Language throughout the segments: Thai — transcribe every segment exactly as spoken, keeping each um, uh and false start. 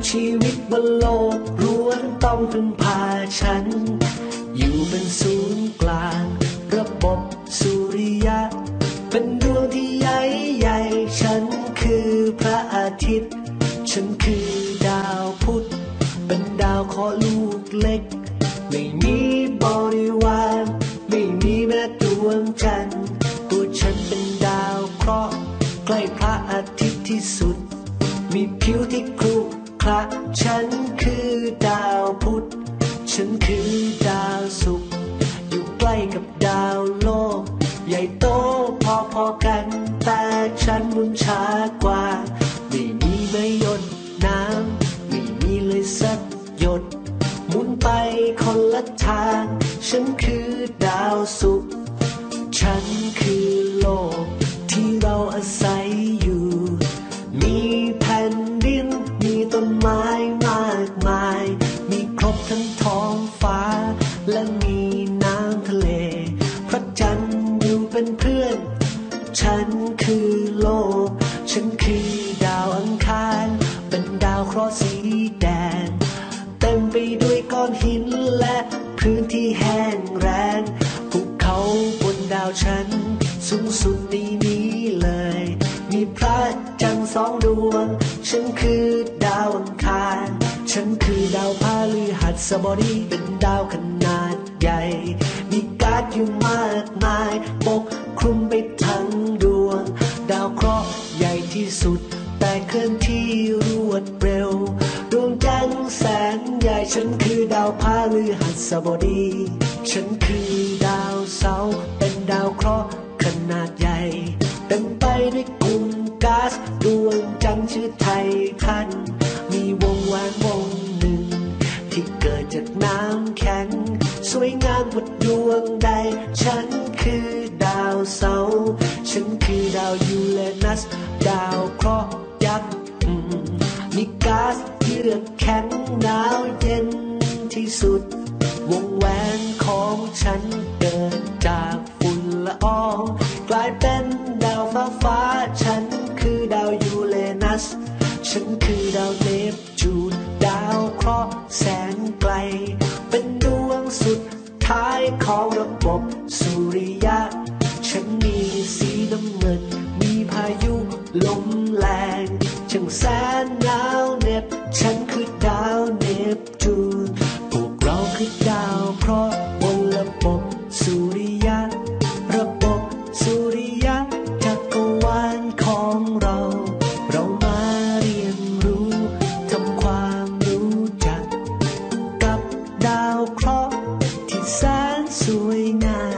ชีวิตบนโลกล้วนต้องพึ่งพาฉันอยู่เป็นศูนย์กลางระบบสุริยะเป็นดวงที่ใหญ่ใหญ่ฉันคือพระอาทิตย์ฉันคือดาวพุธเป็นดาวเคราะห์ลูกเล็กไม่มีบริวารไม่มีแม้ดวงจันทร์ตัวฉันเป็นดาวเคราะห์ใกล้พระอาทิตย์ที่สุดมีผิวที่ครุขระฉันคือดาวพุธฉันคือดาวศุกร์อยู่ใกล้กับดาวโลกใหญ่โตพอๆกันแต่ฉันหมุนช้ากว่าไม่มีไม่หยดน้ำไม่มีเลยสักหยดหมุนไปคนละทางฉันคือดาวศุกร์ฉันคือโลกที่เราอาศัยอยู่มีแผ่นดินมีต้นไม้มากมายมีครบทั้งท้องฟ้าและมีน้ำทะเลพระจันทร์อยู่เป็นเพื่อนฉันคือโลกฉันคือดาวอังคารเป็นดาวเคราะห์สีแดงเต็มไปด้วยก้อนหินและพื้นที่แห้งแล้งภูเขาบนดาวฉันสูงสุดในนี้เลยมีพระจันทร์สองดวงฉันคือดาวอังคารฉันคือดาวพฤหัสบดีเป็นดาวขนาดใหญ่มีก๊าซอยู่มากมายปกคลุมไปทั้งดวงดาวเคราะห์ใหญ่ที่สุดแต่เคลื่อนที่รวดเร็วดวงจันทร์แสนใหญ่ฉันคือดาวพฤหัสบดีฉันคือดาวเสาร์เป็นดาวเคราะห์ขนาดใหญ่เต็มไปด้วยกลุ่มก๊าซดวงจันทร์ชื่อไททันมีวงแหวนวงหนึ่งที่เกิดจากน้ำแข็งสวยงามกว่าดวงใดฉันคือดาวเสาร์ฉันคือดาวยูเรนัสดาวเคราะห์ยักษ์มีก๊าซเยือกแข็งหนาวเย็นที่สุดวงแหวนของฉันเกิดจากฝุ่นละอองกลายเป็นดาวฟ้าฟ้าฉันคือดาวยูเรนัสฉันคือดาวเนปจูนดาวเคราะห์แสนไกลเป็นดวงสุดท้ายของระบบสุริยะฉันมีสีน้ำเงินมีพายุลมแรงช่างแสนหนาวเหน็บฉันคือดาวเนปจูนพวกเราคือดาวเคราะห์บนระบบสุริยะระบบสุริยะจักรวาลของเราเรามาเรียนรู้ทำความรู้จักกับดาวเคราะห์ที่แสนสวยงาม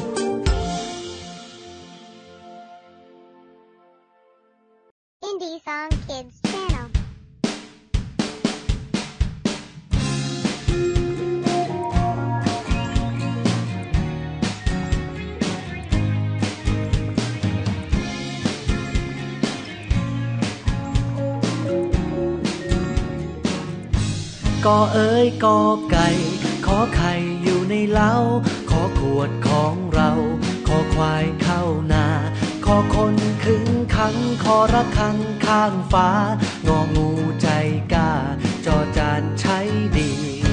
Indie Song Kids Channel กอเอ๋ยกอไก่ขอไข่อยู่ในเล้าขอขวดของเราขอควายเข้านาขอคนขึงขังขอระฆังข้างฟ้างองูใจกล้าจอจานใช้ดี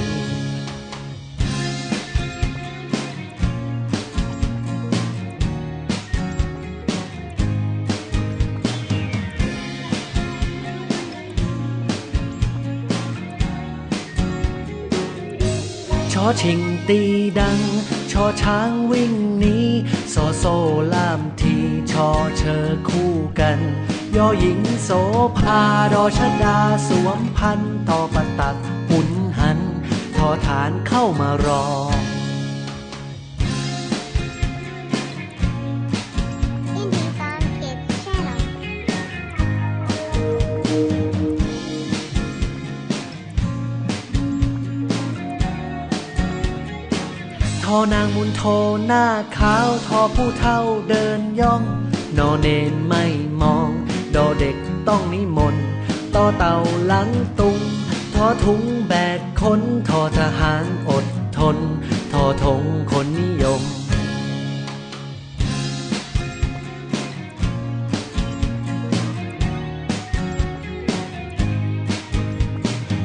ชอชิงตีดังชอช้างวิ่งหนีซอโซล่ามทีชอเชอคู่กันยอหญิงโสภาดอชดาสวมพันทอประตักหุนหันทอฐานเข้ามารอทอนางมุนโทหน้าขาวทอผู้เฒ่าเดินย่องนอเนนไม่มองดอเด็กต้องนิมนต์ต่อเต่าหลังตุงทอถุงแบกคนทอทหารอดทนทอธงคนนิยม ท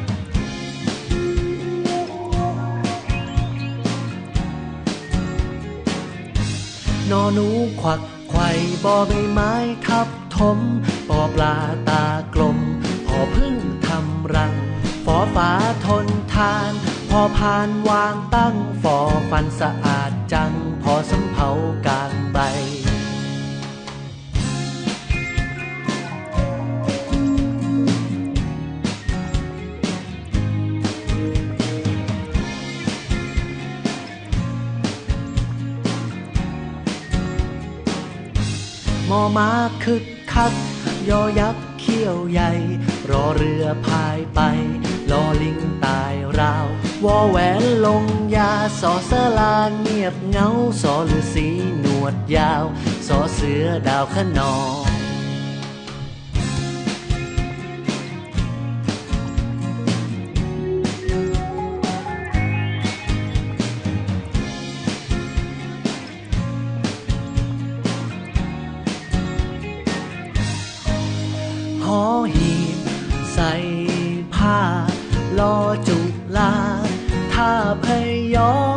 อหนูควักไขว่บอใบไม้ทับถมปอปลาตากลมพอพึ่งทำรังฟอฟ้าทนทานพอพานวางตั้งฟอฟันสะอาดจังพอสำเภากลางใบมอม้าคึกคักยอยักษ์เขี้ยวใหญ่รอเรือพายไปลอลิงตายราววอแหวนลงยาสอสลาเงียบเงาสอฤาษีหนวดยาวสอเสือดาวขนองหอหีบใส่ผ้าลอจุลาท่าพยอ